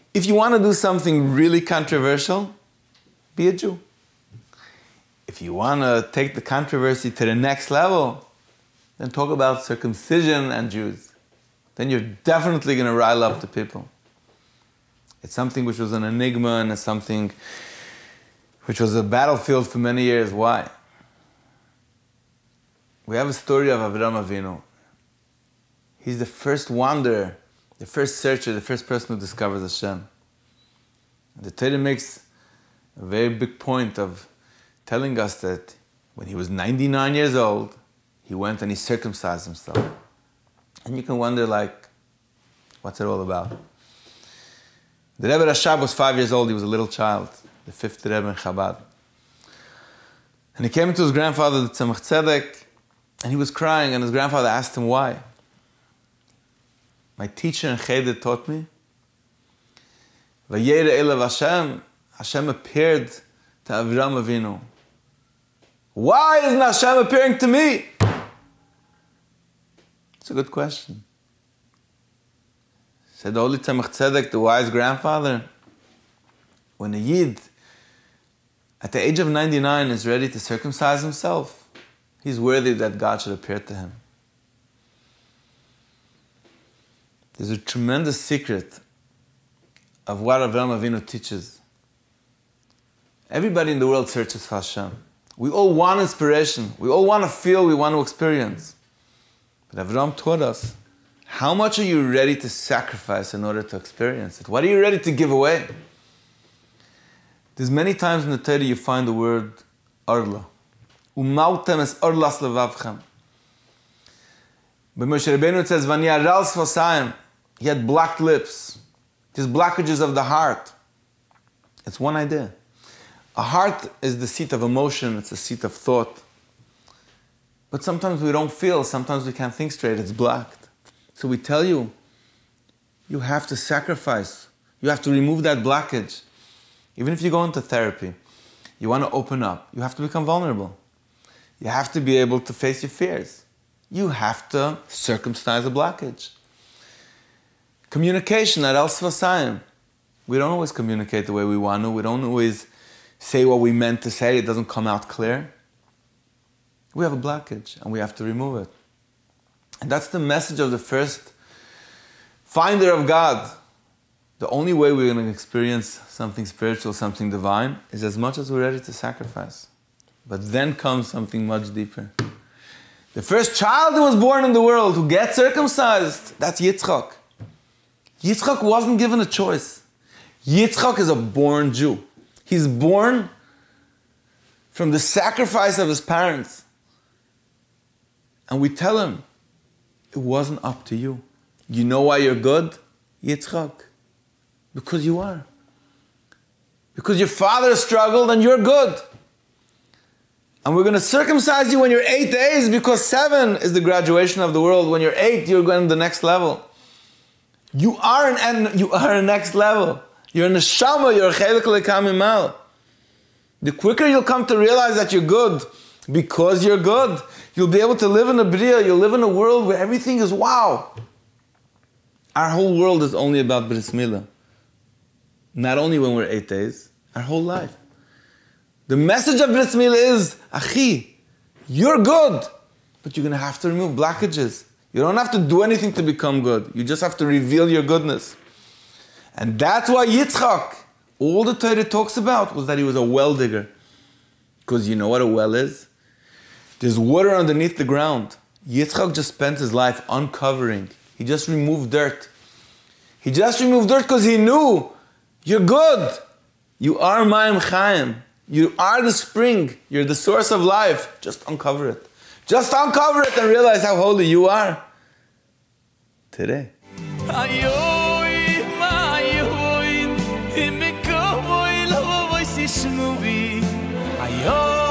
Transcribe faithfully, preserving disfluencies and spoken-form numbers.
If you want to do something really controversial, be a Jew. If you want to take the controversy to the next level, then talk about circumcision and Jews. Then you're definitely going to rile up the people. It's something which was an enigma, and it's something which was a battlefield for many years. Why? We have a story of Avraham Avinu. He's the first wanderer, the first searcher, the first person who discovers Hashem. The Torah makes a very big point of telling us that when he was ninety-nine years old, he went and he circumcised himself. And you can wonder, like, what's it all about? The Rebbe Rashab was five years old. He was a little child, the fifth Rebbe in Chabad. And he came to his grandfather, the Tzemach Tzedek, and he was crying, and his grandfather asked him why. My teacher in Cheder taught me, Vayera Elav Hashem, Hashem appeared to Avraham Avinu. Why isn't Hashem appearing to me? It's a good question. Said the Holy Tzemach Tzedek, the wise grandfather, when a Yid at the age of ninety-nine is ready to circumcise himself, he's worthy that God should appear to him. There's a tremendous secret of what Avraham Avinu teaches. Everybody in the world searches for Hashem. We all want inspiration. We all want to feel, we want to experience. But Avraham taught us, how much are you ready to sacrifice in order to experience it? What are you ready to give away? There's many times in the Torah you find the word Arla. Umautem es Arlas levavchem. But Moshe Rabbeinu it says, Vani aral sfasayim. He had blocked lips. There's blockages of the heart. It's one idea. A heart is the seat of emotion. It's the seat of thought. But sometimes we don't feel. Sometimes we can't think straight. It's blocked. So we tell you, you have to sacrifice. You have to remove that blockage. Even if you go into therapy, you want to open up. You have to become vulnerable. You have to be able to face your fears. You have to circumcise a blockage. Communication at El Sfasayim. We don't always communicate the way we want to. We don't always say what we meant to say. It doesn't come out clear. We have a blockage and we have to remove it. And that's the message of the first finder of God. The only way we're going to experience something spiritual, something divine, is as much as we're ready to sacrifice. But then comes something much deeper. The first child who was born in the world, who gets circumcised, that's Yitzchak. Yitzchak wasn't given a choice. Yitzchak is a born Jew. He's born from the sacrifice of his parents. And we tell him, it wasn't up to you. You know why you're good? Yitzchak. Because you are. Because your father struggled and you're good. And we're going to circumcise you when you're eight days, because seven is the graduation of the world. When you're eight, you're going to the next level. You are an end, you are a next level. You're a neshama, you're a chelik lekamimal. The quicker you'll come to realize that you're good, because you're good, you'll be able to live in a bria, you'll live in a world where everything is wow. Our whole world is only about bris milah. Not only when we're eight days, our whole life. The message of bris milah is, Achi, you're good, but you're going to have to remove blockages. You don't have to do anything to become good. You just have to reveal your goodness. And that's why Yitzchak, all the Torah talks about was that he was a well digger. Because you know what a well is? There's water underneath the ground. Yitzchak just spent his life uncovering. He just removed dirt. He just removed dirt because he knew, you're good. You are Mayim Chaim. You are the spring. You're the source of life. Just uncover it. Just uncover it and realize how holy you are today. Ayo